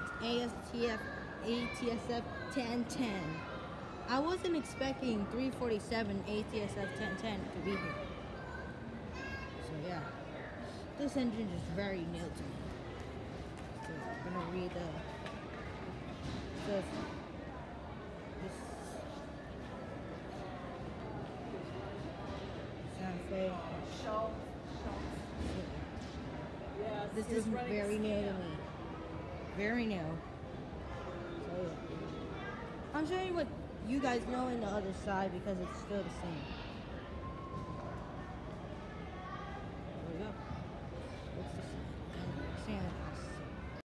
ATSF 1010. I wasn't expecting 347 ATSF 1010 to be here. So yeah, this engine is very new to me. So I'm gonna read this this is very new to me. Very new. So yeah. I'm showing you what you guys know in the other side because it's still the same.